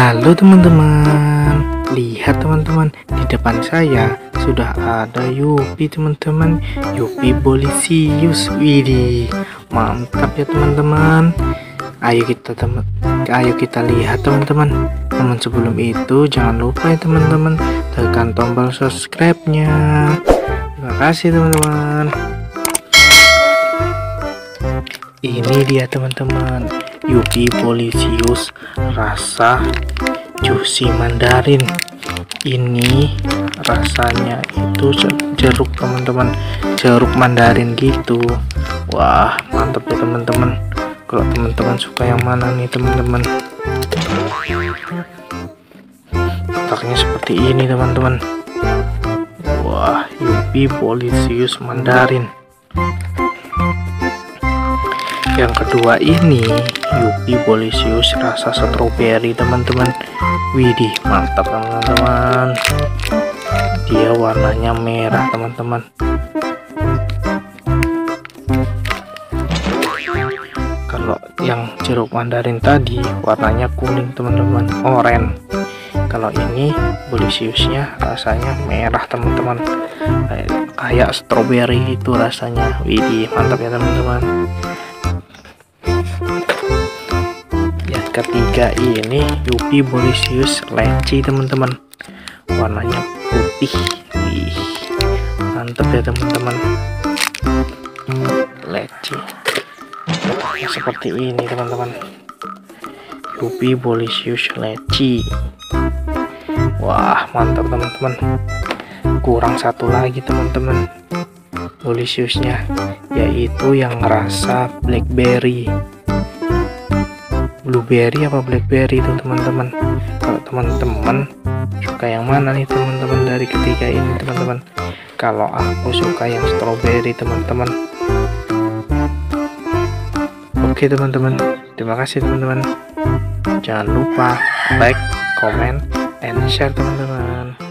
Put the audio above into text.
Halo teman-teman, lihat teman-teman, di depan saya sudah ada Yupi teman-teman, Yupi Bolisius. Widih, mantap ya teman-teman. Ayo kita lihat teman-teman. Namun sebelum itu jangan lupa ya teman-teman, tekan tombol subscribe-nya. Terima kasih teman-teman. Ini dia teman-teman, Yupi Bolisius rasa juicy mandarin. Ini rasanya itu jeruk teman-teman, jeruk mandarin gitu. Wah, mantap ya teman-teman. Kalau teman-teman suka yang mana nih teman-teman? Kotaknya seperti ini teman-teman. Wah, Yupi Bolisius mandarin. Yang kedua ini Yupi Bolisius rasa stroberi teman-teman. Widih, mantap teman-teman. Dia warnanya merah teman-teman. Kalau yang jeruk mandarin tadi warnanya kuning teman-teman, oranye. Kalau ini Bolisiusnya rasanya merah teman-teman, kayak stroberi itu rasanya. Widih, mantap ya teman-teman. Ketiga ini Yupi Bolisius leci teman-teman, warnanya putih. Wih, mantap ya teman-teman. Leci seperti ini teman-teman, Yupi Bolisius leci. Wah, mantap teman-teman. Kurang satu lagi teman-teman Bolisiusnya, yaitu yang rasa blackberry. Blueberry apa blackberry itu teman-teman. Kalau teman-teman suka yang mana nih teman-teman dari ketiga ini teman-teman? Kalau aku suka yang strawberry teman-teman. Oke teman-teman, terima kasih teman-teman. Jangan lupa like, comment, and share teman-teman.